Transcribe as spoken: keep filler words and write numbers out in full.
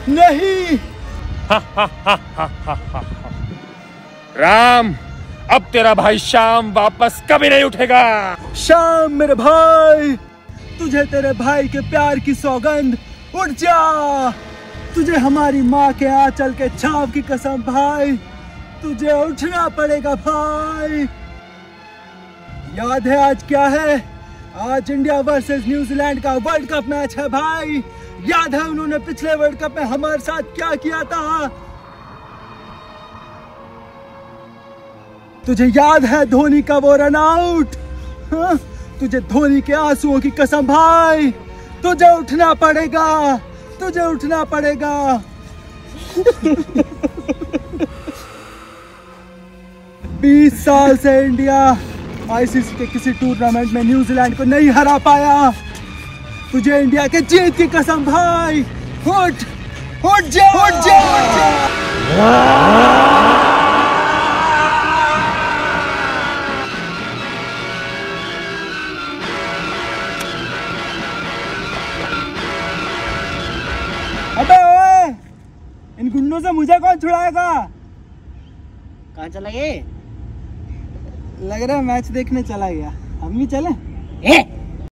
नहीं। राम, अब तेरा भाई श्याम वापस कभी नहीं उठेगा। श्याम मेरे भाई, तुझे तेरे भाई के प्यार की सौगंध, उठ जा। तुझे हमारी माँ के आंचल के छाव की कसम भाई, तुझे उठना पड़ेगा भाई। याद है आज क्या है? आज इंडिया वर्सेस न्यूजीलैंड का वर्ल्ड कप मैच है भाई। याद है उन्होंने पिछले वर्ल्ड कप में हमारे साथ क्या किया था? तुझे याद है धोनी का वो रन आउट? हाँ? तुझे धोनी के आंसुओं की कसम भाई, तुझे उठना पड़ेगा, तुझे उठना पड़ेगा। बीस साल से इंडिया आईसीसी के किसी टूर्नामेंट में न्यूजीलैंड को नहीं हरा पाया। तुझे इंडिया के जीत की कसम भाई, उठ उठ जा उठ जा, उठ जा। अबे ओए, इन गुंडों से मुझे कौन छुड़ाएगा? कहाँ चला गए? लग रहा है मैच देखने चला गया। हम भी चले? ए?